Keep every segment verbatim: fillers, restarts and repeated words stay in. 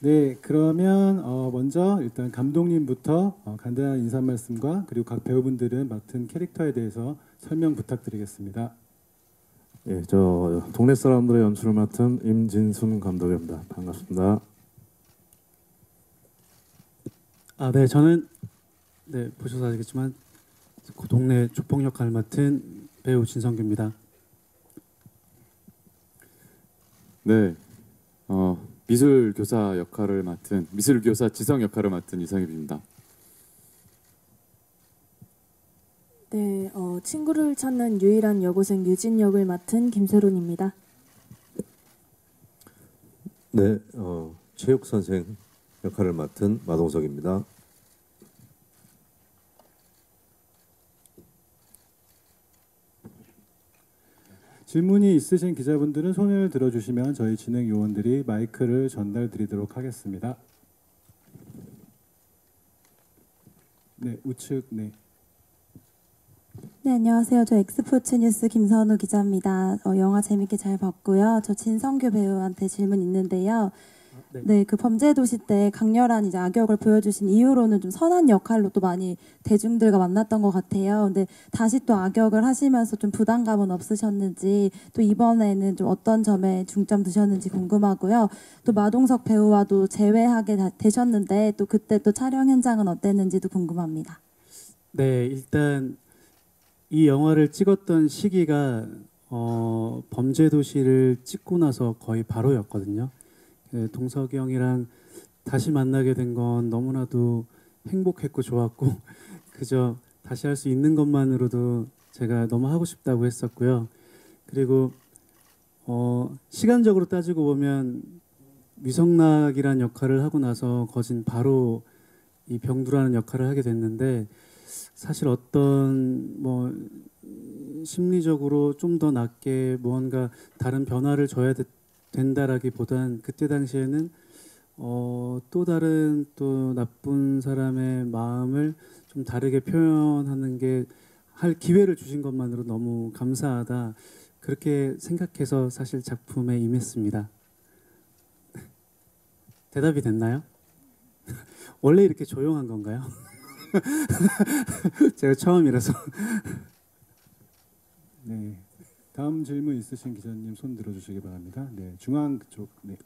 네, 그러면 어, 먼저 일단 감독님부터 어, 간단한 인사 말씀과 그리고 각 배우분들은 맡은 캐릭터에 대해서 설명 부탁드리겠습니다. 예, 저 동네 사람들의 연출을 맡은 임진순 감독입니다. 반갑습니다. 아, 네, 저는 네 보셔서 아시겠지만 그 동네 조폭 역할을 맡은 배우 진성규입니다. 네, 어, 미술 교사 역할을 맡은 미술 교사 지성 역할을 맡은 이상엽입니다. 네, 어, 친구를 찾는 유일한 여고생 유진 역을 맡은 김세론입니다. 네, 어, 체육 선생 역할을 맡은 마동석입니다. 질문이 있으신 기자분들은 손을 들어주시면 저희 진행 요원들이 마이크를 전달드리도록 하겠습니다. 네, 우측 네. 네, 안녕하세요. 저 엑스포츠 뉴스 김선우 기자입니다. 어, 영화 재밌게 잘 봤고요. 저 진성규 배우한테 질문 있는데요. 네. 네, 그 범죄도시 때 강렬한 이제 악역을 보여주신 이후로는 좀 선한 역할로 또 많이 대중들과 만났던 것 같아요. 근데 다시 또 악역을 하시면서 좀 부담감은 없으셨는지, 또 이번에는 좀 어떤 점에 중점 두셨는지 궁금하고요. 또 마동석 배우와도 재회하게 다- 되셨는데 또 그때 또 촬영 현장은 어땠는지도 궁금합니다. 네, 일단 이 영화를 찍었던 시기가 어, 범죄도시를 찍고 나서 거의 바로였거든요. 그 동석이 형이랑 다시 만나게 된 건 너무나도 행복했고 좋았고 그저 다시 할 수 있는 것만으로도 제가 너무 하고 싶다고 했었고요. 그리고 어, 시간적으로 따지고 보면 위성락이란 역할을 하고 나서 거진 바로 이 병두라는 역할을 하게 됐는데 사실 어떤 뭐 심리적으로 좀 더 낮게 무언가 다른 변화를 줘야 되, 된다라기보단 그때 당시에는 어, 또 다른 또 나쁜 사람의 마음을 좀 다르게 표현하는 게 할 기회를 주신 것만으로 너무 감사하다 그렇게 생각해서 사실 작품에 임했습니다. 대답이 됐나요? 원래 이렇게 조용한 건가요? 제가 처음이라서. 네. 다음 질문 있으신 기자님 손 들어주시기 바랍니다. 네, 중앙 쪽. 네.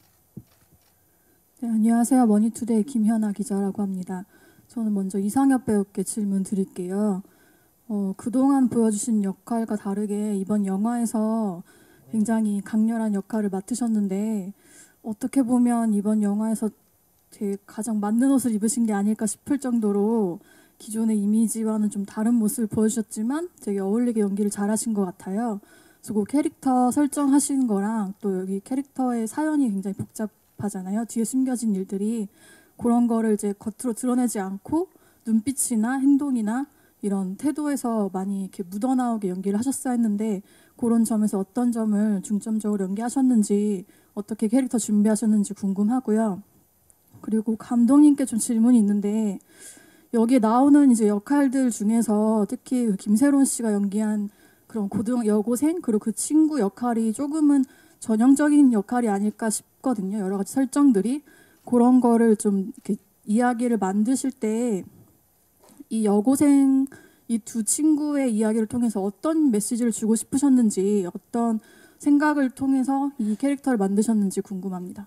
네, 안녕하세요. 머니투데이 김현아 기자라고 합니다. 저는 먼저 이상엽 배우께 질문 드릴게요. 어, 그동안 보여주신 역할과 다르게 이번 영화에서 굉장히 강렬한 역할을 맡으셨는데 어떻게 보면 이번 영화에서 되게 가장 맞는 옷을 입으신 게 아닐까 싶을 정도로 기존의 이미지와는 좀 다른 모습을 보여주셨지만 되게 어울리게 연기를 잘하신 것 같아요. 그래서 그 캐릭터 설정하신 거랑 또 여기 캐릭터의 사연이 굉장히 복잡하잖아요. 뒤에 숨겨진 일들이 그런 거를 이제 겉으로 드러내지 않고 눈빛이나 행동이나 이런 태도에서 많이 이렇게 묻어나오게 연기를 하셨어야 했는데 그런 점에서 어떤 점을 중점적으로 연기하셨는지 어떻게 캐릭터 준비하셨는지 궁금하고요. 그리고 감독님께 좀 질문이 있는데 여기에 나오는 이제 역할들 중에서 특히 그 김세론 씨가 연기한 그런 고등 여고생 그리고 그 친구 역할이 조금은 전형적인 역할이 아닐까 싶거든요. 여러 가지 설정들이 그런 거를 좀 이렇게 이야기를 만드실 때 이 여고생 이 두 친구의 이야기를 통해서 어떤 메시지를 주고 싶으셨는지 어떤 생각을 통해서 이 캐릭터를 만드셨는지 궁금합니다.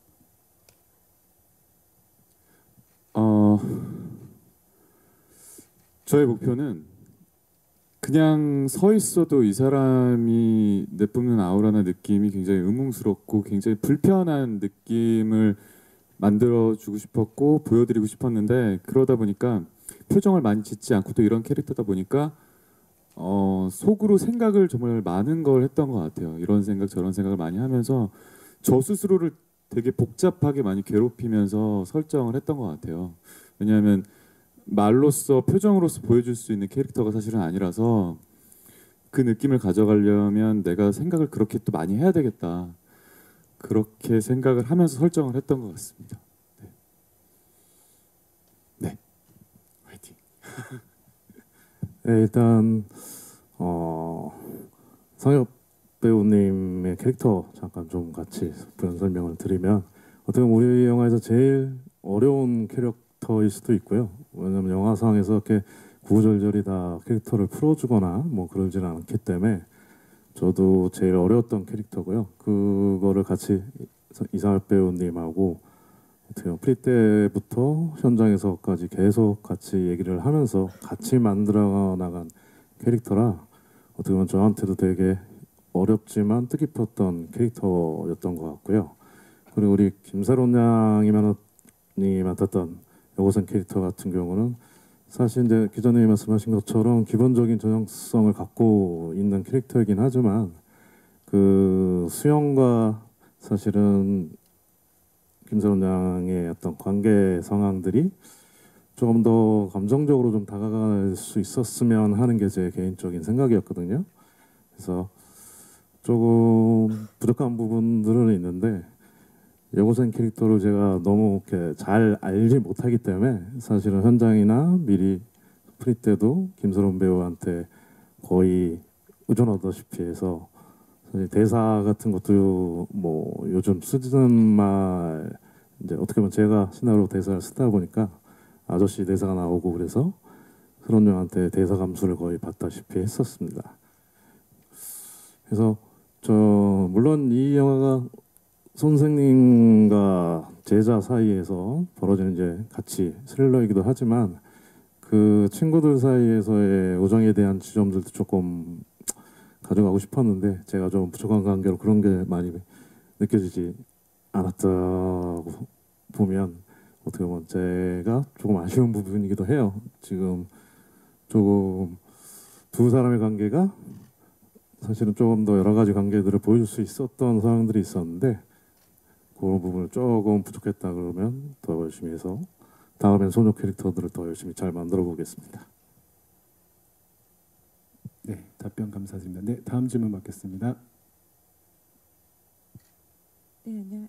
어, 저의 목표는 그냥 서 있어도 이 사람이 내뿜는 아우라나 느낌이 굉장히 의문스럽고 굉장히 불편한 느낌을 만들어주고 싶었고 보여드리고 싶었는데 그러다 보니까 표정을 많이 짓지 않고 또 이런 캐릭터다 보니까 어, 속으로 생각을 정말 많은 걸 했던 것 같아요. 이런 생각 저런 생각을 많이 하면서 저 스스로를 되게 복잡하게 많이 괴롭히면서 설정을 했던 것 같아요. 왜냐하면 말로써 표정으로서 보여줄 수 있는 캐릭터가 사실은 아니라서 그 느낌을 가져가려면 내가 생각을 그렇게 또 많이 해야 되겠다. 그렇게 생각을 하면서 설정을 했던 것 같습니다. 네, 네. 화이팅. 네, 일단 어, 성엽 배우님의 캐릭터 잠깐 좀 같이 부연 설명을 드리면 어떻게 보면 우리 영화에서 제일 어려운 캐릭터일 수도 있고요. 왜냐하면 영화상에서 이렇게 구구절절히 다 캐릭터를 풀어주거나 뭐 그러지는 않기 때문에 저도 제일 어려웠던 캐릭터고요. 그거를 같이 이상엽 배우님하고 어떻게 보면 프리 때부터 현장에서까지 계속 같이 얘기를 하면서 같이 만들어 나간 캐릭터라 어떻게 보면 저한테도 되게 어렵지만 뜻깊었던 캐릭터였던 것 같고요. 그리고 우리 김세론 양이 맡았던 여고생 캐릭터 같은 경우는 사실 이제 기자님이 말씀하신 것처럼 기본적인 전형성을 갖고 있는 캐릭터이긴 하지만 그 수영과 사실은 김세론 양의 어떤 관계 상황들이 조금 더 감정적으로 좀 다가갈 수 있었으면 하는 게 제 개인적인 생각이었거든요. 그래서 조금 부족한 부분들은 있는데 여고생 캐릭터를 제가 너무 이렇게 잘 알지 못하기 때문에 사실은 현장이나 미리 프리 때도 김세론 배우한테 거의 의존하다시피 해서 사실 대사 같은 것도 뭐 요즘 쓰는 말 이제 어떻게 보면 제가 시나리오 대사를 쓰다 보니까 아저씨 대사가 나오고 그래서 세론 양한테 대사 감수를 거의 받다시피 했었습니다. 그래서 저 물론 이 영화가 선생님과 제자 사이에서 벌어지는 이제 같이 스릴러이기도 하지만 그 친구들 사이에서의 우정에 대한 지점들도 조금 가져가고 싶었는데 제가 좀 부족한 관계로 그런 게 많이 느껴지지 않았다고 보면 어떻게 보면 제가 조금 아쉬운 부분이기도 해요. 지금 조금 두 사람의 관계가 사실은 조금 더 여러 가지 관계들을 보여줄 수 있었던 상황들이 있었는데 그런 부분을 조금 부족했다 그러면 더 열심히 해서 다음엔 소녀 캐릭터들을 더 열심히 잘 만들어 보겠습니다. 네, 답변 감사드립니다. 네, 다음 질문 받겠습니다. 네, 안녕.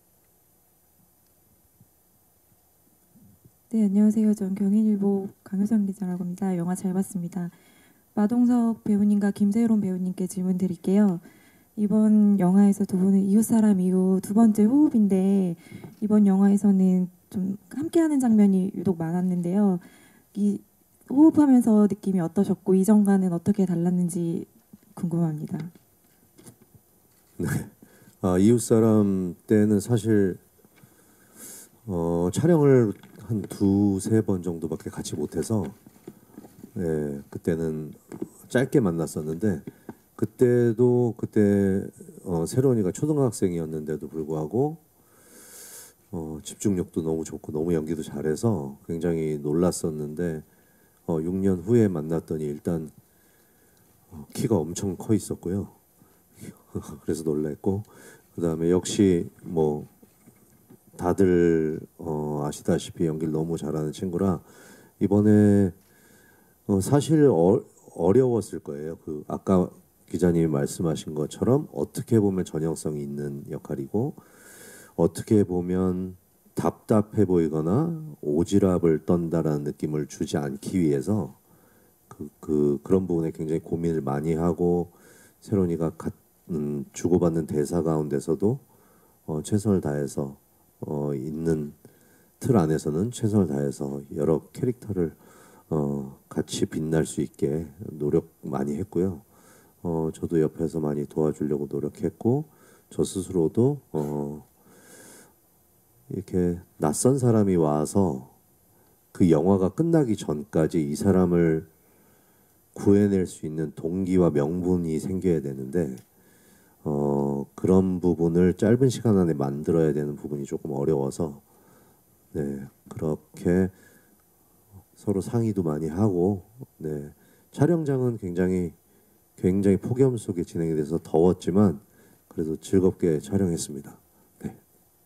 네, 안녕하세요. 전 경인일보 강효정 기자라고 합니다. 영화 잘 봤습니다. 마동석 배우님과 김세론 배우님께 질문 드릴게요. 이번 영화에서 두 분은 이웃사람 이후 두 번째 호흡인데 이번 영화에서는 좀 함께하는 장면이 유독 많았는데요. 이 호흡하면서 느낌이 어떠셨고 이전과는 어떻게 달랐는지 궁금합니다. 네. 아, 이웃사람 때는 사실 어, 촬영을 한 두세 번 정도밖에 같이 못해서 예, 그때는 짧게 만났었는데 그때도 그때 어, 세론이가 초등학생이었는데도 불구하고 어, 집중력도 너무 좋고 너무 연기도 잘해서 굉장히 놀랐었는데 어, 육 년 후에 만났더니 일단 어, 키가 엄청 커 있었고요. 그래서 놀랬고 그 다음에 역시 뭐 다들 어, 아시다시피 연기를 너무 잘하는 친구라 이번에 어, 사실 어, 어려웠을 거예요. 그 아까 기자님이 말씀하신 것처럼 어떻게 보면 전형성이 있는 역할이고 어떻게 보면 답답해 보이거나 오지랖을 떤다라는 느낌을 주지 않기 위해서 그, 그 그런 부분에 굉장히 고민을 많이 하고 세론이가 가, 음, 주고받는 대사 가운데서도 어, 최선을 다해서 어, 있는 틀 안에서는 최선을 다해서 여러 캐릭터를 어, 같이 빛날 수 있게 노력 많이 했고요. 어, 저도 옆에서 많이 도와주려고 노력했고 저 스스로도 어, 이렇게 낯선 사람이 와서 그 영화가 끝나기 전까지 이 사람을 구해낼 수 있는 동기와 명분이 생겨야 되는데 어, 그런 부분을 짧은 시간 안에 만들어야 되는 부분이 조금 어려워서 네, 그렇게 서로 상의도 많이 하고 네, 촬영장은 굉장히 굉장히 폭염 속에 진행이 돼서 더웠지만 그래도 즐겁게 촬영했습니다. 네.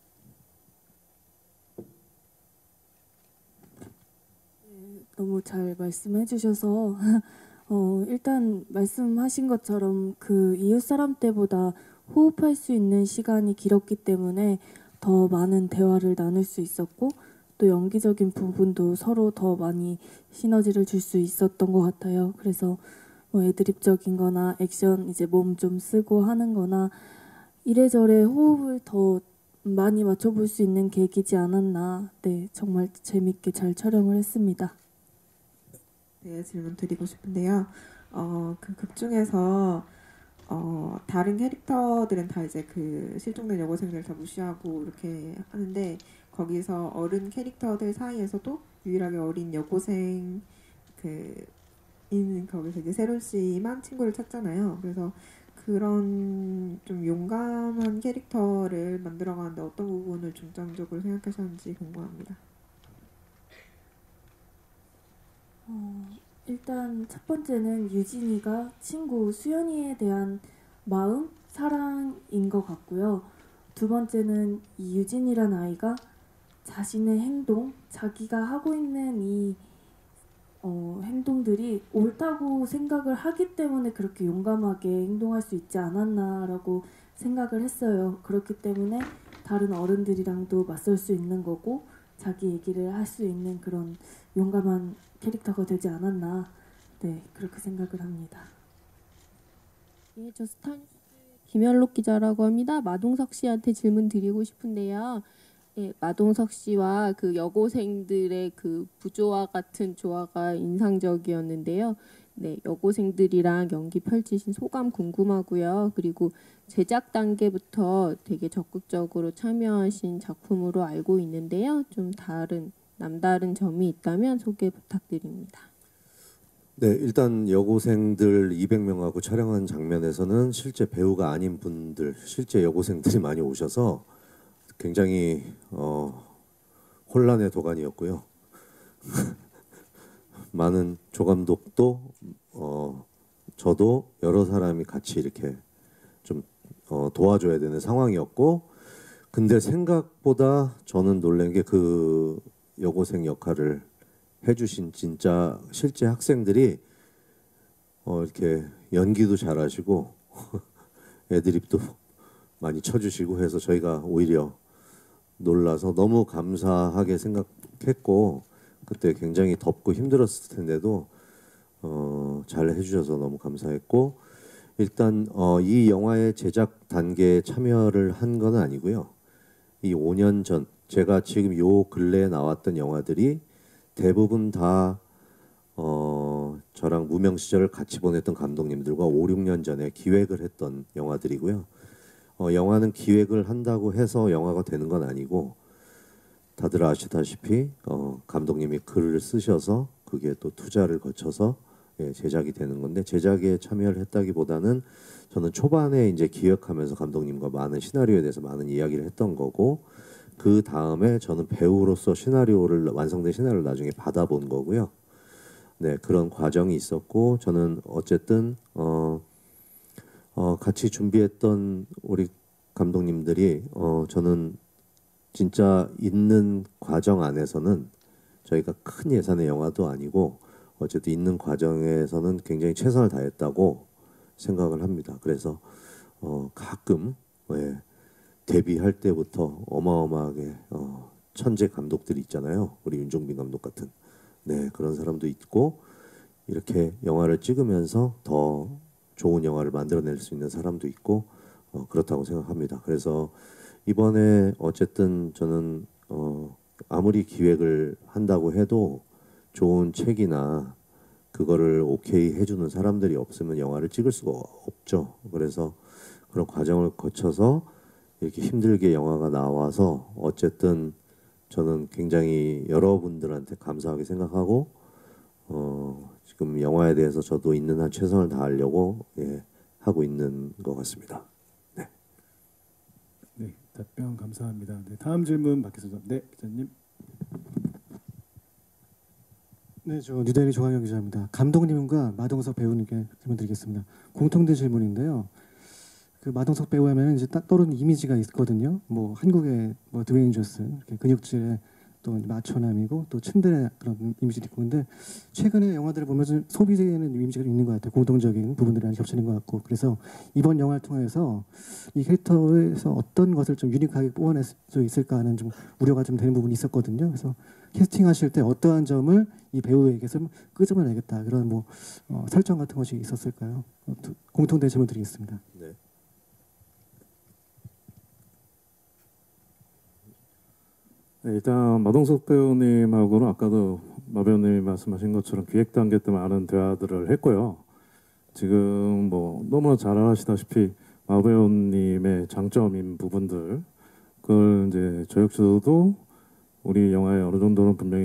너무 잘 말씀해 주셔서 어, 일단 말씀하신 것처럼 그 이웃 사람 때보다 호흡할 수 있는 시간이 길었기 때문에 더 많은 대화를 나눌 수 있었고 또 연기적인 부분도 서로 더 많이 시너지를 줄 수 있었던 것 같아요. 그래서 뭐 애드립적인 거나 액션 이제 몸 좀 쓰고 하는 거나 이래저래 호흡을 더 많이 맞춰볼 수 있는 계기지 않았나. 네, 정말 재밌게 잘 촬영을 했습니다. 네, 질문 드리고 싶은데요. 어, 그 극 중에서 어, 다른 캐릭터들은 다 이제 그 실종된 여고생들 다 무시하고 이렇게 하는데 거기서 어른 캐릭터들 사이에서도 유일하게 어린 여고생 그 인 거기서 이제 세론 씨만 친구를 찾잖아요. 그래서 그런 좀 용감한 캐릭터를 만들어가는데 어떤 부분을 중점적으로 생각하셨는지 궁금합니다. 어, 일단 첫 번째는 유진이가 친구 수연이에 대한 마음, 사랑인 것 같고요. 두 번째는 이 유진이란 아이가 자신의 행동, 자기가 하고 있는 이 어, 행동들이 옳다고 생각을 하기 때문에 그렇게 용감하게 행동할 수 있지 않았나라고 생각을 했어요. 그렇기 때문에 다른 어른들이랑도 맞설 수 있는 거고 자기 얘기를 할 수 있는 그런 용감한 캐릭터가 되지 않았나. 네, 그렇게 생각을 합니다. 예, 저 스타뉴스 김현록 기자라고 합니다. 마동석 씨한테 질문 드리고 싶은데요. 예, 마동석 씨와 그 여고생들의 그 부조화 같은 조화가 인상적이었는데요. 네, 여고생들이랑 연기 펼치신 소감 궁금하고요. 그리고 제작 단계부터 되게 적극적으로 참여하신 작품으로 알고 있는데요. 좀 다른 남다른 점이 있다면 소개 부탁드립니다. 네, 일단 여고생들 이백 명하고 촬영한 장면에서는 실제 배우가 아닌 분들, 실제 여고생들이 많이 오셔서 굉장히 어, 혼란의 도가니였고요. 많은 조감독도 어, 저도 여러 사람이 같이 이렇게 좀 어, 도와줘야 되는 상황이었고, 근데 생각보다 저는 놀란 게 그 여고생 역할을 해주신 진짜 실제 학생들이 어, 이렇게 연기도 잘하시고 애드립도 많이 쳐주시고 해서 저희가 오히려 놀라서 너무 감사하게 생각했고, 그때 굉장히 덥고 힘들었을 텐데도 어, 잘 해주셔서 너무 감사했고, 일단 어, 이 영화의 제작 단계에 참여를 한 건 아니고요. 이 오 년 전 제가 지금 요 근래에 나왔던 영화들이 대부분 다 어, 저랑 무명 시절을 같이 보냈던 감독님들과 오, 육 년 전에 기획을 했던 영화들이고요. 어, 영화는 기획을 한다고 해서 영화가 되는 건 아니고, 다들 아시다시피 어, 감독님이 글을 쓰셔서 그게 또 투자를 거쳐서 예, 제작이 되는 건데, 제작에 참여를 했다기보다는 저는 초반에 이제 기획하면서 감독님과 많은 시나리오에 대해서 많은 이야기를 했던 거고, 그 다음에 저는 배우로서 시나리오를 완성된 시나리오를 나중에 받아본 거고요. 네, 그런 과정이 있었고, 저는 어쨌든 어, 어, 같이 준비했던 우리 감독님들이 어, 저는 진짜 있는 과정 안에서는 저희가 큰 예산의 영화도 아니고 어쨌든 있는 과정에서는 굉장히 최선을 다했다고 생각을 합니다. 그래서 어, 가끔 예, 데뷔할 때부터 어마어마하게 어, 천재 감독들이 있잖아요. 우리 윤종빈 감독 같은 네, 그런 사람도 있고, 이렇게 영화를 찍으면서 더 좋은 영화를 만들어낼 수 있는 사람도 있고 어, 그렇다고 생각합니다. 그래서 이번에 어쨌든 저는 어, 아무리 기획을 한다고 해도 좋은 책이나 그거를 오케이 해주는 사람들이 없으면 영화를 찍을 수가 없죠. 그래서 그런 과정을 거쳐서 이렇게 힘들게 영화가 나와서 어쨌든 저는 굉장히 여러분들한테 감사하게 생각하고 어, 지금 영화에 대해서 저도 있는 한 최선을 다하려고 예, 하고 있는 것 같습니다. 네. 네, 답변 감사합니다. 네, 다음 질문 받겠습니다. 네, 기자님. 네, 저 뉴데일리 조광영 기자입니다. 감독님과 마동석 배우님께 질문드리겠습니다. 공통된 질문인데요. 그 마동석 배우 하면 이제 딱 떠오르는 이미지가 있거든요. 뭐 한국의 뭐 드웨인 존슨, 이렇게 근육질의 또 마초남이고 또 츤데레 그런 이미지도 있고, 근데 최근에 영화들을 보면 소비되는 이미지가 있는 것 같아요. 공통적인 부분들이 많이 겹치는 것 같고, 그래서 이번 영화를 통해서 이 캐릭터에서 어떤 것을 좀 유니크하게 뽑아낼 수 있을까 하는 좀 우려가 좀 되는 부분이 있었거든요. 그래서 캐스팅하실 때 어떠한 점을 이 배우에게서 끄집어내겠다, 그런 뭐 어, 설정 같은 것이 있었을까요? 어, 공통된 질문 드리겠습니다. 네. 네, 일단 마동석 배우님하고는 아까도 마 배우님이 말씀하신 것처럼 기획 단계 때 많은 대화들을 했고요. 지금 뭐 너무나 잘 아시다시피 마 배우님의 장점인 부분들 그걸 이제 저 역시도 우리 영화에 어느 정도는 분명히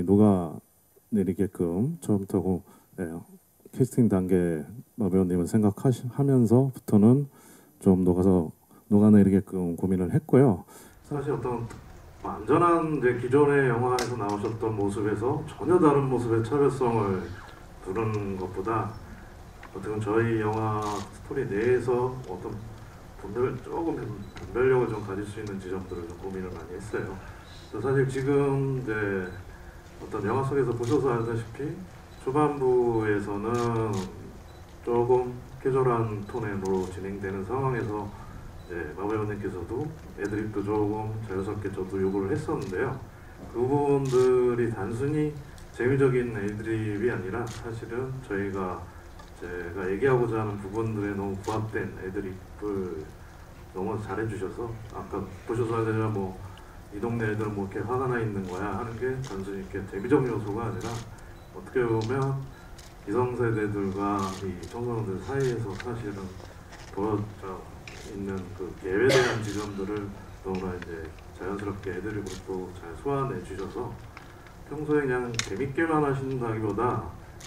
녹아내리게끔 처음부터 네, 캐스팅 단계 마 배우님을 생각하면서부터는 좀 녹아서 녹아내리게끔 고민을 했고요. 사실 어떤 완전한 이제 기존의 영화에서 나오셨던 모습에서 전혀 다른 모습의 차별성을 두는 것보다 어떻게 저희 영화 스토리 내에서 어떤 분별 조금 변별력을 좀 가질 수 있는 지점들을 좀 고민을 많이 했어요. 사실 지금 이제 어떤 영화 속에서 보셔서 알다시피 초반부에서는 조금 캐주얼한 톤으로 진행되는 상황에서 이제 마 배우님께서도 애드립도 조금 자연스럽게 저도 요구를 했었는데요. 그 부분들이 단순히 재미적인 애드립이 아니라 사실은 저희가 제가 얘기하고자 하는 부분들에 너무 부합된 애드립을 너무 잘해주셔서 아까 보셔서 내가 뭐 이 동네 애들 뭐 이렇게 화가 나 있는 거야 하는 게 단순히 이렇게 재미적 요소가 아니라 어떻게 보면 기성세대들과 이 청소년들 사이에서 사실은 보여져 있는 그 갭에 대한 지점들을 너무나 이제 자연스럽게 애드립으로 또 잘 소화내 주셔서 평소에 그냥 재밌게만 하신다기보다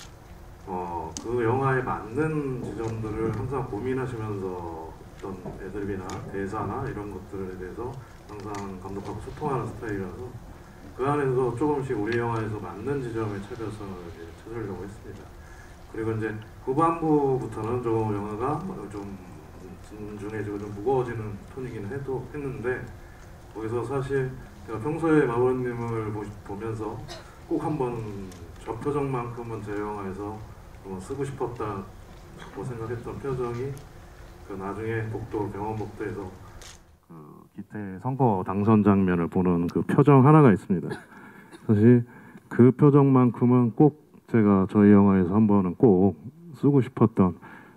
어, 그 영화에 맞는 지점들을 항상 고민하시면서 어떤 애드립이나 대사나 이런 것들에 대해서 항상 감독하고 소통하는 스타일이라서 그 안에서 조금씩 우리 영화에서 맞는 지점의 차별성을 이제 찾으려고 했습니다. 그리고 이제 후반부부터는 조금 영화가 좀 진중해지고 좀 무거워지는 톤이긴 해도 했는데 거기서 사실 제가 평소에 마법님을 보면서 꼭 한번 저 표정만큼은 제 영화에서 한번 쓰고 싶었다고 생각했던 표정이 그 나중에 복도 병원 복도에서 그 기태 선거 당선 장면을 보는 그 표정 하나가 있습니다. 사실 그 표정만큼은 꼭 제가 저희 영화에서 한 번은 꼭 쓰고 싶었던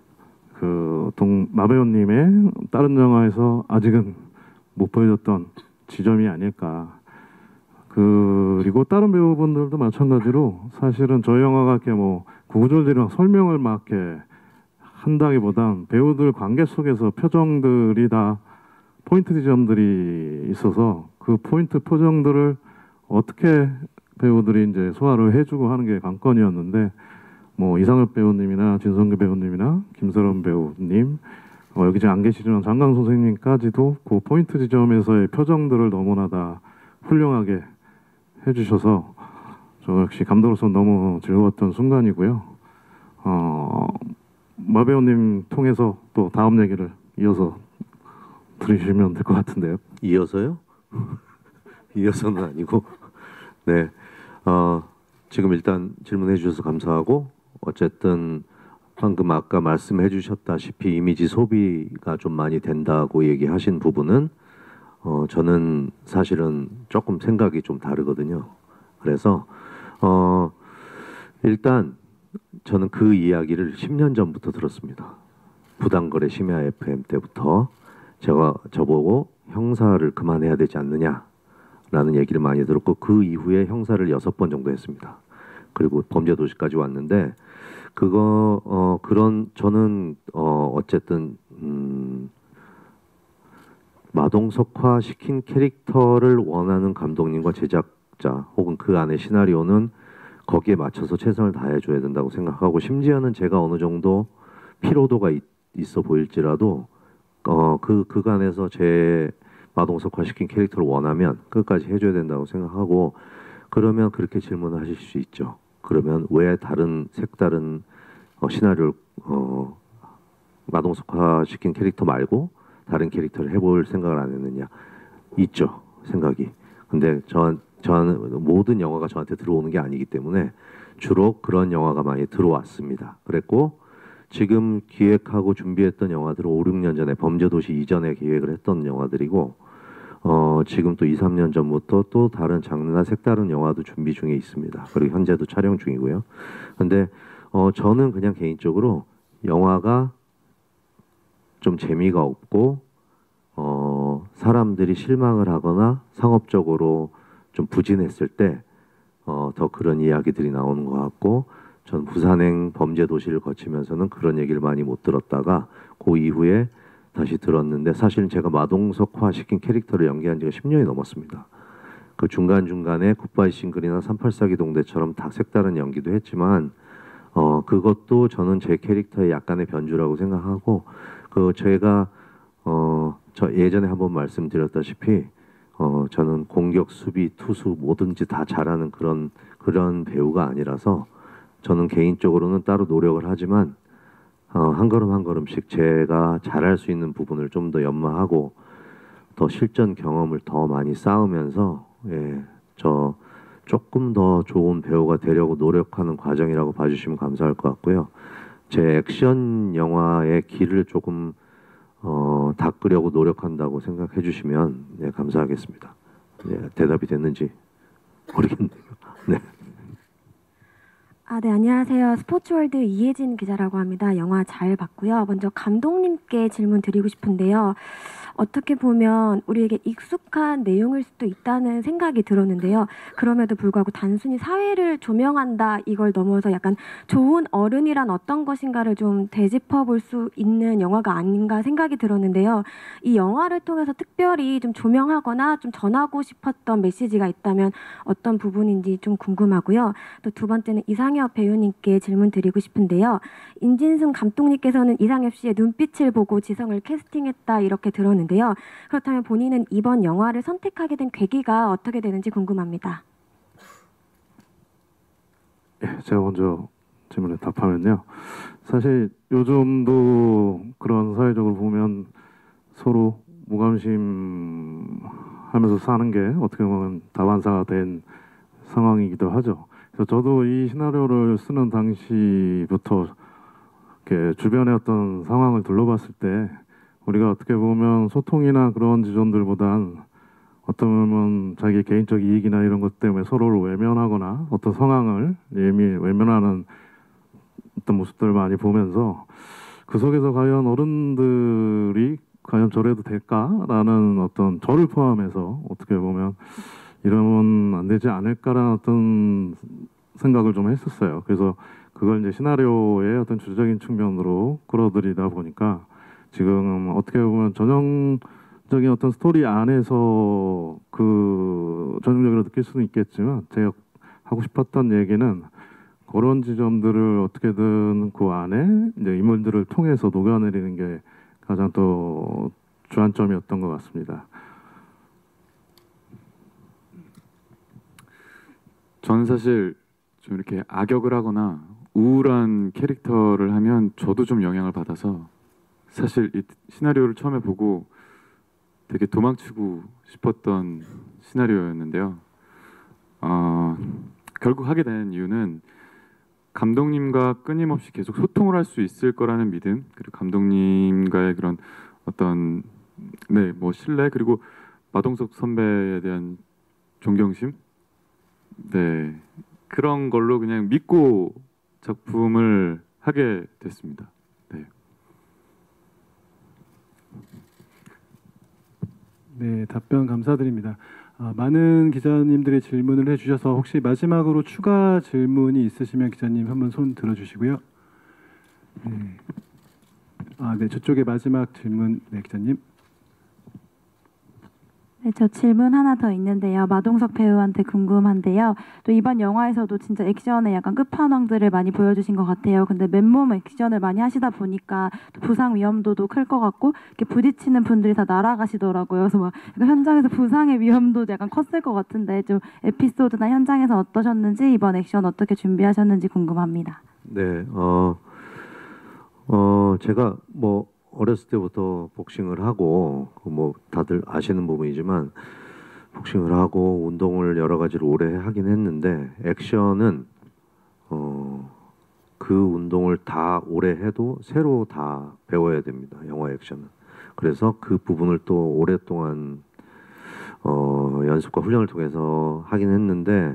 그 동 마배우님의 다른 영화에서 아직은 못 보여줬던 지점이 아닐까. 그리고 다른 배우분들도 마찬가지로 사실은 저희 영화가 이렇게 뭐 구구절절이랑 설명을 막 이렇게 한다기보단 배우들 관계 속에서 표정들이 다 포인트 지점들이 있어서 그 포인트 표정들을 어떻게 배우들이 이제 소화를 해주고 하는 게 관건이었는데 뭐 이상엽 배우님이나 진성규 배우님이나 김설원 배우님 어, 여기 지금 안 계시지만 장강 선생님까지도 그 포인트 지점에서의 표정들을 너무나 다 훌륭하게 해주셔서 저 역시 감독으로서 너무 즐거웠던 순간이고요. 어, 마 배우님 통해서 또 다음 얘기를 이어서 들으시면 될 것 같은데요. 이어서요? 이어서는 아니고 네. 어, 지금 일단 질문해 주셔서 감사하고 어쨌든 방금 아까 말씀해 주셨다시피 이미지 소비가 좀 많이 된다고 얘기하신 부분은 어, 저는 사실은 조금 생각이 좀 다르거든요. 그래서 어, 일단 저는 그 이야기를 십 년 전부터 들었습니다. 부당거래 심야 에프엠 때부터 제가 저보고 형사를 그만해야 되지 않느냐라는 얘기를 많이 들었고 그 이후에 형사를 여섯 번 정도 했습니다. 그리고 범죄도시까지 왔는데 그거 어 그런 저는 어 어쨌든 음 마동석화 시킨 캐릭터를 원하는 감독님과 제작자 혹은 그 안에 시나리오는 거기에 맞춰서 최선을 다해줘야 된다고 생각하고 심지어는 제가 어느 정도 피로도가 있, 있어 보일지라도 어, 그 그간에서 제 마동석화 시킨 캐릭터를 원하면 끝까지 해줘야 된다고 생각하고 그러면 그렇게 질문하실 수 있죠. 그러면 왜 다른 색다른 어, 시나리오를 어, 마동석화 시킨 캐릭터 말고 다른 캐릭터를 해볼 생각을 안 했느냐? 있죠, 생각이. 근데 저, 저는 모든 영화가 저한테 들어오는 게 아니기 때문에 주로 그런 영화가 많이 들어왔습니다. 그랬고 지금 기획하고 준비했던 영화들은 오, 육 년 전에 범죄도시 이전에 기획을 했던 영화들이고 어, 지금 또 이, 삼 년 전부터 또 다른 장르나 색다른 영화도 준비 중에 있습니다. 그리고 현재도 촬영 중이고요. 근데 어, 저는 그냥 개인적으로 영화가 좀 재미가 없고 어, 사람들이 실망을 하거나 상업적으로 좀 부진했을 때 어, 더 그런 이야기들이 나오는 것 같고, 전 부산행 범죄 도시를 거치면서는 그런 얘기를 많이 못 들었다가 그 이후에 다시 들었는데, 사실은 제가 마동석화 시킨 캐릭터를 연기한 지가 십 년이 넘었습니다. 그 중간중간에 굿바이 싱글이나 삼팔사기 동대처럼 다 색다른 연기도 했지만 어, 그것도 저는 제 캐릭터의 약간의 변주라고 생각하고, 그 제가 어, 저 예전에 한번 말씀드렸다시피 어, 저는 공격, 수비, 투수 뭐든지 다 잘하는 그런 그런 배우가 아니라서, 저는 개인적으로는 따로 노력을 하지만 어, 한 걸음 한 걸음씩 제가 잘할 수 있는 부분을 좀 더 연마하고 더 실전 경험을 더 많이 쌓으면서 예, 저 조금 더 좋은 배우가 되려고 노력하는 과정이라고 봐주시면 감사할 것 같고요. 제 액션 영화의 길을 조금 어, 닦으려고 노력한다고 생각해 주시면 네, 감사하겠습니다. 네, 대답이 됐는지 모르겠네요. 네. 아, 네, 안녕하세요. 스포츠월드 이혜진 기자라고 합니다. 영화 잘 봤고요. 먼저 감독님께 질문 드리고 싶은데요. 어떻게 보면 우리에게 익숙한 내용일 수도 있다는 생각이 들었는데요. 그럼에도 불구하고 단순히 사회를 조명한다 이걸 넘어서 약간 좋은 어른이란 어떤 것인가를 좀 되짚어 볼 수 있는 영화가 아닌가 생각이 들었는데요. 이 영화를 통해서 특별히 좀 조명하거나 좀 전하고 싶었던 메시지가 있다면 어떤 부분인지 좀 궁금하고요. 또 두 번째는 이상엽 배우님께 질문 드리고 싶은데요. 인진승 감독님께서는 이상엽 씨의 눈빛을 보고 지성을 캐스팅했다 이렇게 들었는데요. 그렇다면 본인은 이번 영화를 선택하게 된 계기가 어떻게 되는지 궁금합니다. 예, 제가 먼저 질문에 답하면요. 사실 요즘도 그런 사회적으로 보면 서로 무관심하면서 사는 게 어떻게 보면 다반사가 된 상황이기도 하죠. 그래서 저도 이 시나리오를 쓰는 당시부터 이렇게 주변의 어떤 상황을 둘러봤을 때 우리가 어떻게 보면 소통이나 그런 지점들보단 어떤 보면 자기 개인적 이익이나 이런 것 때문에 서로를 외면하거나 어떤 상황을 예미 외면하는 어떤 모습들을 많이 보면서 그 속에서 과연 어른들이 과연 저래도 될까라는 어떤 저를 포함해서 어떻게 보면 이러면 안 되지 않을까라는 어떤 생각을 좀 했었어요. 그래서 그걸 이제 시나리오의 어떤 주적인 측면으로 끌어들이다 보니까 지금 어떻게 보면 전형적인 어떤 스토리 안에서 그 전형적으로 느낄 수는 있겠지만 제가 하고 싶었던 얘기는 그런 지점들을 어떻게든 그 안에 이제 인물들을 통해서 녹여내리는 게 가장 또 주안점이었던 것 같습니다. 저는 사실 좀 이렇게 악역을 하거나 우울한 캐릭터를 하면 저도 좀 영향을 받아서 사실 이 시나리오를 처음에 보고 되게 도망치고 싶었던 시나리오였는데요. 어, 결국 하게 된 이유는 감독님과 끊임없이 계속 소통을 할 수 있을 거라는 믿음, 그리고 감독님과의 그런 어떤 네, 뭐 신뢰, 그리고 마동석 선배에 대한 존경심, 네, 그런 걸로 그냥 믿고 작품을 하게 됐습니다. 네. 네, 답변 감사드립니다. 아, 많은 기자님들의 질문을 해주셔서 혹시 마지막으로 추가 질문이 있으시면 기자님 한번 손 들어주시고요. 네. 아, 네, 저쪽에 마지막 질문, 네, 기자님. 네, 저 질문 하나 더 있는데요. 마동석 배우한테 궁금한데요. 또 이번 영화에서도 진짜 액션의 약간 끝판왕들을 많이 보여주신 것 같아요. 근데 맨몸 액션을 많이 하시다 보니까 또 부상 위험도도 클 것 같고 이렇게 부딪히는 분들이 다 날아가시더라고요. 그래서 막 현장에서 부상의 위험도 약간 컸을 것 같은데 좀 에피소드나 현장에서 어떠셨는지 이번 액션 어떻게 준비하셨는지 궁금합니다. 네, 어, 어 제가 뭐 어렸을 때부터 복싱을 하고 뭐 다들 아시는 부분이지만 복싱을 하고 운동을 여러 가지를 오래 하긴 했는데 액션은 어, 그 운동을 다 오래 해도 새로 다 배워야 됩니다. 영화 액션은. 그래서 그 부분을 또 오랫동안 어, 연습과 훈련을 통해서 하긴 했는데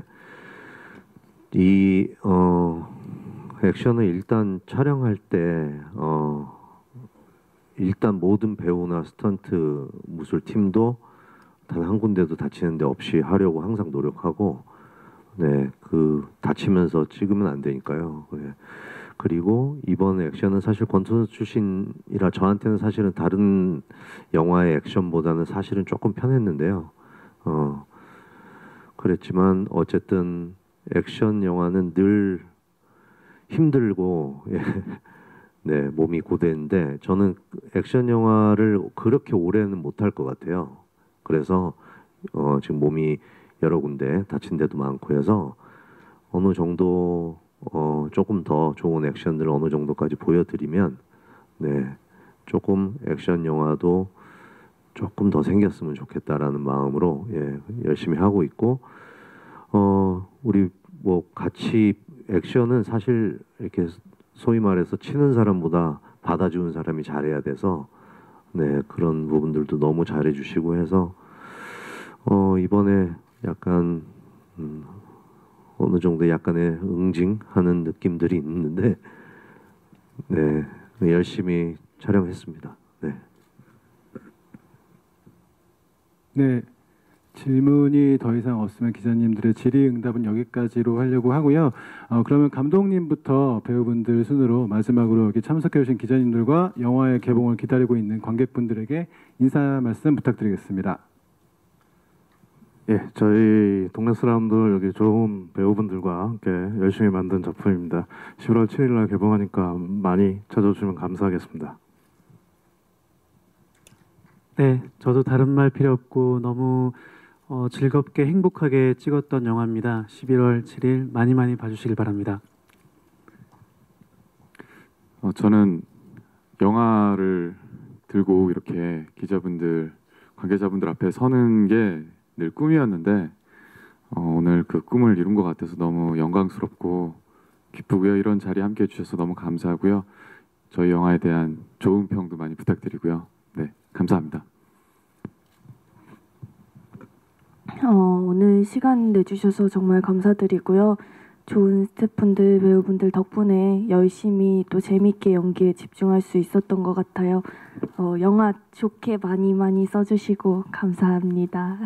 이 어, 액션을 일단 촬영할 때 어, 일단 모든 배우나 스턴트 무술 팀도 단 한 군데도 다치는 데 없이 하려고 항상 노력하고 네, 그 다치면서 찍으면 안 되니까요. 네. 그리고 이번 액션은 사실 권투 출신이라 저한테는 사실은 다른 영화의 액션보다는 사실은 조금 편했는데요. 어, 그랬지만 어쨌든 액션 영화는 늘 힘들고 예, 네, 몸이 고되는데 저는 액션 영화를 그렇게 오래는 못할 것 같아요. 그래서 어, 지금 몸이 여러 군데 다친 데도 많고 해서 어느 정도 어, 조금 더 좋은 액션들을 어느 정도까지 보여드리면 네, 조금 액션 영화도 조금 더 생겼으면 좋겠다라는 마음으로 예, 열심히 하고 있고 어, 우리 뭐 같이 액션은 사실 이렇게 소위 말해서 치는 사람보다 받아주는 사람이 잘해야 돼서 네, 그런 부분들도 너무 잘해 주시고 해서 어, 이번에 약간 음, 어느 정도 약간의 응징하는 느낌들이 있는데 네, 열심히 촬영했습니다. 네. 네, 질문이 더 이상 없으면 기자님들의 질의응답은 여기까지로 하려고 하고요. 어, 그러면 감독님부터 배우분들 순으로 마지막으로 여기 참석해 주신 기자님들과 영화의 개봉을 기다리고 있는 관객분들에게 인사 말씀 부탁드리겠습니다. 예, 저희 동네 사람들 여기 좋은 배우분들과 함께 열심히 만든 작품입니다. 십일월 칠일날 개봉하니까 많이 찾아주시면 감사하겠습니다. 네, 저도 다른 말 필요 없고 너무 어, 즐겁게 행복하게 찍었던 영화입니다. 십일월 칠일 많이 많이 봐주시길 바랍니다. 어, 저는 영화를 들고 이렇게 기자분들, 관계자분들 앞에 서는 게 늘 꿈이었는데 어, 오늘 그 꿈을 이룬 것 같아서 너무 영광스럽고 기쁘고요. 이런 자리에 함께해 주셔서 너무 감사하고요. 저희 영화에 대한 좋은 평도 많이 부탁드리고요. 네, 감사합니다. 어, 오늘 시간 내주셔서 정말 감사드리고요. 좋은 스태프분들, 배우분들 덕분에 열심히 또 재밌게 연기에 집중할 수 있었던 것 같아요. 어, 영화 좋게 많이 많이 써주시고 감사합니다.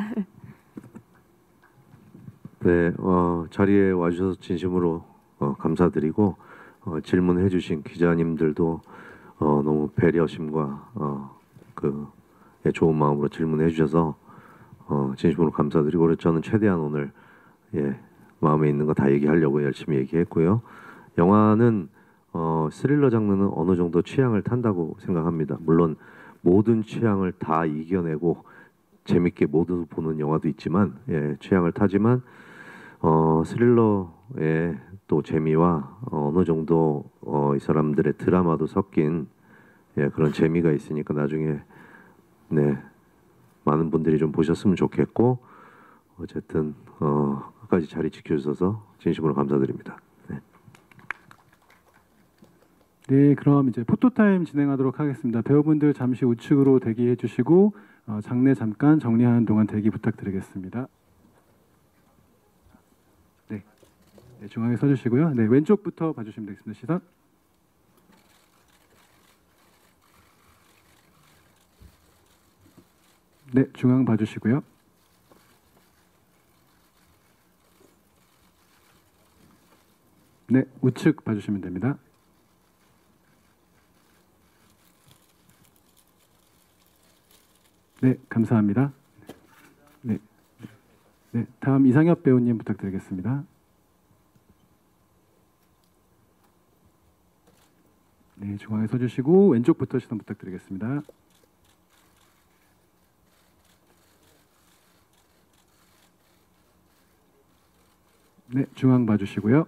네, 어, 자리에 와주셔서 진심으로 어, 감사드리고 어, 질문해주신 기자님들도 어, 너무 배려심과 어, 그 예, 좋은 마음으로 질문해주셔서 어, 진심으로 감사드리고 그래서 저는 최대한 오늘 예, 마음에 있는 거 다 얘기하려고 열심히 얘기했고요. 영화는 어, 스릴러 장르는 어느 정도 취향을 탄다고 생각합니다. 물론 모든 취향을 다 이겨내고 재밌게 모두 보는 영화도 있지만 예, 취향을 타지만 어, 스릴러의 또 재미와 어느 정도 어, 이 사람들의 드라마도 섞인 예, 그런 재미가 있으니까 나중에 네, 많은 분들이 좀 보셨으면 좋겠고 어쨌든 어, 끝까지 자리 지켜주셔서 진심으로 감사드립니다. 네. 네, 그럼 이제 포토타임 진행하도록 하겠습니다. 배우분들 잠시 우측으로 대기해 주시고 어, 장내 잠깐 정리하는 동안 대기 부탁드리겠습니다. 네, 네 중앙에 서주시고요. 네, 왼쪽부터 봐주시면 되겠습니다. 시선. 네, 중앙 봐주시고요. 네, 우측 봐주시면 됩니다. 네, 감사합니다. 네, 네, 다음 이상엽 배우님 부탁드리겠습니다. 네, 중앙에 서주시고 왼쪽부터 시선 부탁드리겠습니다. 네, 중앙 봐주시고요.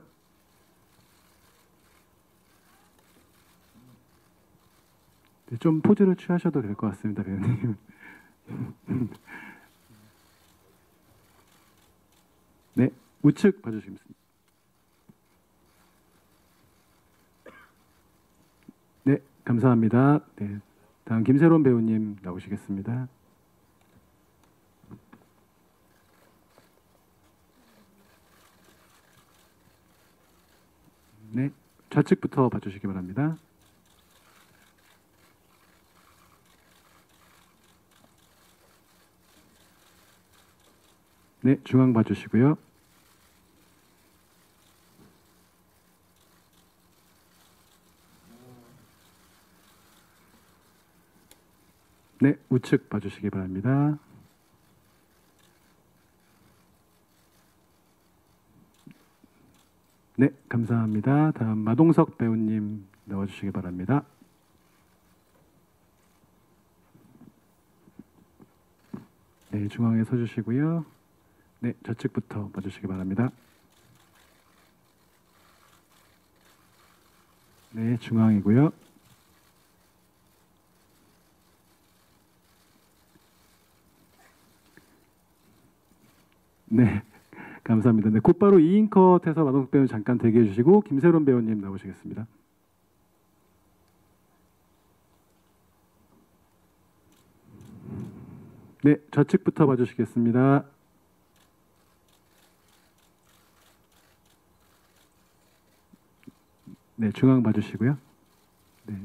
네, 좀 포즈를 취하셔도 될 것 같습니다, 배우님. 네, 우측 봐주시겠습니다. 네, 감사합니다. 네, 다음 김세론 배우님 나오시겠습니다. 네, 좌측부터 봐주시기 바랍니다. 네, 중앙 봐주시고요. 네, 우측 봐주시기 바랍니다. 네, 감사합니다. 다음 마동석 배우님 나와주시기 바랍니다. 네, 중앙에 서주시고요. 네, 좌측부터 봐주시기 바랍니다. 네, 중앙이고요. 네, 감사합니다. 네, 곧바로 이 인 컷에서 마동석 배우님 잠깐 대기해 주시고 김세론 배우님 나오시겠습니다. 네, 좌측부터 봐주시겠습니다. 네, 중앙 봐주시고요. 네.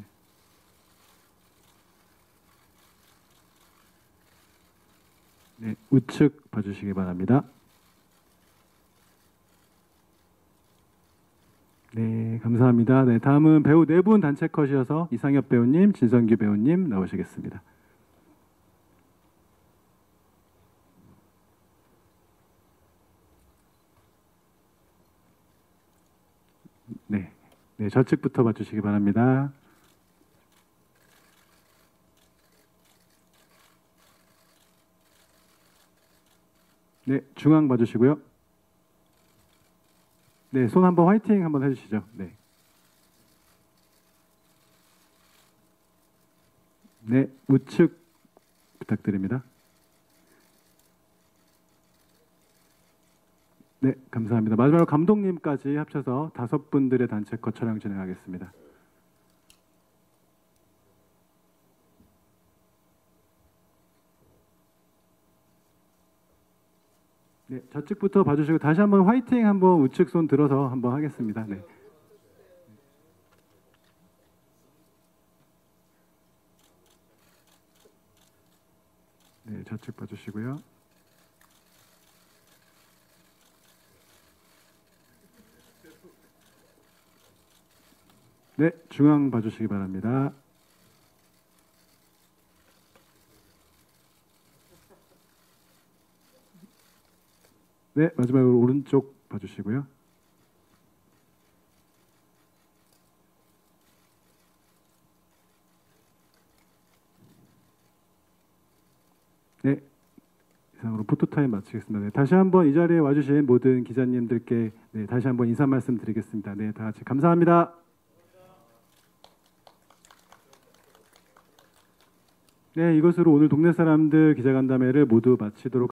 네, 우측 봐주시기 바랍니다. 네, 감사합니다. 네, 다음은 배우 네 분 단체 컷이어서 이상엽 배우님, 진성규 배우님 나오시겠습니다. 네, 네, 좌측부터 봐주시기 바랍니다. 네, 중앙 봐주시고요. 네, 손 한번 화이팅 한번 해주시죠. 네. 네, 우측 부탁드립니다. 네, 감사합니다. 마지막으로 감독님까지 합쳐서 다섯 분들의 단체 컷 촬영 진행하겠습니다. 네, 좌측부터 봐주시고 다시 한번 화이팅 한번 우측 손 들어서 한번 하겠습니다. 네. 네, 좌측 봐주시고요. 네, 중앙 봐주시기 바랍니다. 네, 마지막으로 오른쪽 봐주시고요. 네, 이상으로 포토타임 마치겠습니다. 네, 다시 한번 이 자리에 와주신 모든 기자님들께 네, 다시 한번 인사 말씀 드리겠습니다. 네, 다 같이 감사합니다. 네, 이것으로 오늘 동네 사람들 기자간담회를 모두 마치도록